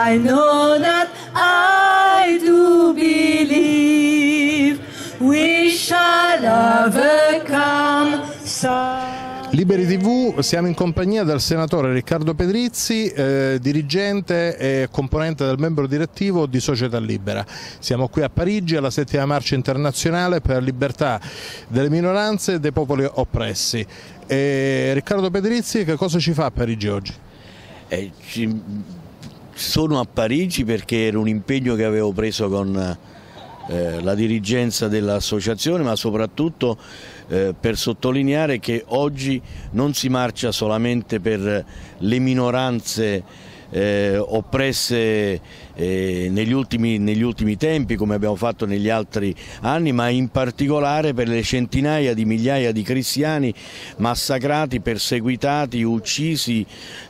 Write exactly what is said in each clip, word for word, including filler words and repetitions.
I know that I do believe we shall overcome. Liberi tivù, siamo in compagnia del senatore Riccardo Pedrizzi, eh, dirigente e componente del membro direttivo di Società Libera. Siamo qui a Parigi alla settima marcia internazionale per la libertà delle minoranze e dei popoli oppressi. E Riccardo Pedrizzi, che cosa ci fa a Parigi oggi? Eh, ci, sono a Parigi perché era un impegno che avevo preso con eh, la dirigenza dell'associazione, ma soprattutto Eh, per sottolineare che oggi non si marcia solamente per le minoranze eh, oppresse eh, negli, ultimi, negli ultimi tempi, come abbiamo fatto negli altri anni, ma in particolare per le centinaia di migliaia di cristiani massacrati, perseguitati, uccisi,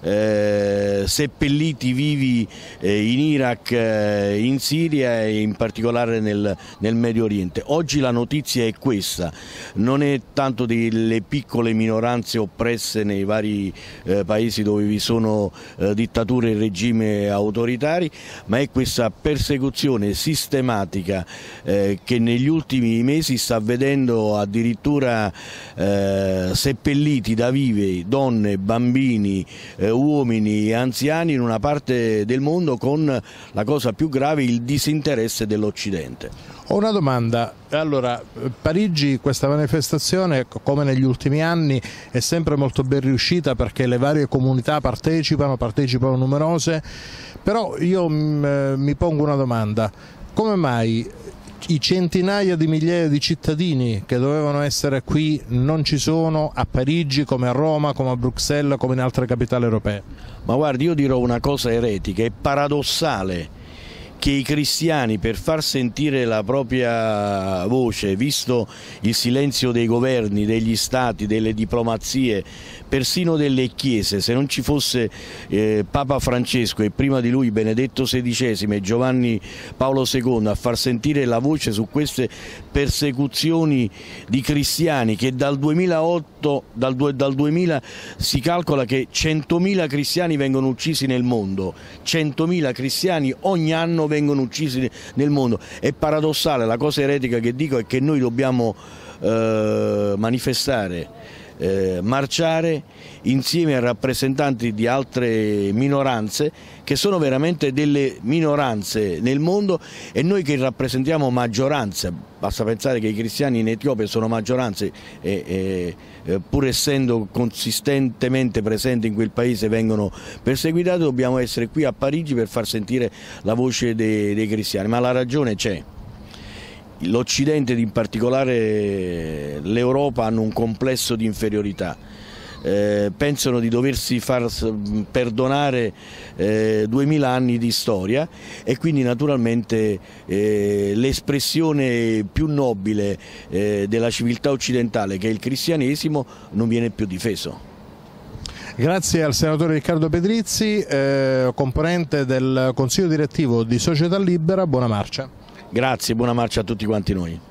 eh, seppelliti vivi eh, in Iraq, eh, in Siria e in particolare nel, nel Medio Oriente. Oggi la notizia è questa, non è tanto delle piccole minoranze oppresse nei vari eh, paesi dove vi sono eh, dittature e regimi autoritari, ma è questa persecuzione sistematica eh, che negli ultimi mesi sta vedendo addirittura eh, seppelliti da vive donne, bambini, eh, uomini, anziani in una parte del mondo, con la cosa più grave, il disinteresse dell'Occidente. Ho una domanda, allora Parigi, questa manifestazione come negli ultimi anni è sempre molto ben riuscita perché le varie comunità partecipano, partecipano numerose, però io mh, mi pongo una domanda, come mai i centinaia di migliaia di cittadini che dovevano essere qui non ci sono a Parigi come a Roma, come a Bruxelles, come in altre capitali europee? Ma guardi, io dirò una cosa eretica, è paradossale che i cristiani, per far sentire la propria voce, visto il silenzio dei governi, degli stati, delle diplomazie, persino delle chiese, se non ci fosse eh, Papa Francesco e prima di lui Benedetto sedicesimo e Giovanni Paolo secondo a far sentire la voce su queste persecuzioni di cristiani, che dal duemilaotto, dal, dal duemila si calcola che centomila cristiani vengono uccisi nel mondo, centomila cristiani ogni anno vengono uccisi nel mondo. È paradossale, la cosa eretica che dico è che noi dobbiamo eh, manifestare, Eh, marciare insieme a rappresentanti di altre minoranze che sono veramente delle minoranze nel mondo, e noi che rappresentiamo maggioranze, basta pensare che i cristiani in Etiopia sono maggioranze e, e pur essendo consistentemente presenti in quel paese vengono perseguitati. Dobbiamo essere qui a Parigi per far sentire la voce dei, dei cristiani, ma la ragione c'è. L'Occidente, in particolare l'Europa, hanno un complesso di inferiorità, eh, pensano di doversi far perdonare eh, duemila anni di storia, e quindi naturalmente eh, l'espressione più nobile eh, della civiltà occidentale, che è il cristianesimo, non viene più difeso. Grazie al senatore Riccardo Pedrizzi, eh, componente del Consiglio direttivo di Società Libera, buona marcia. Grazie, buona marcia a tutti quanti noi.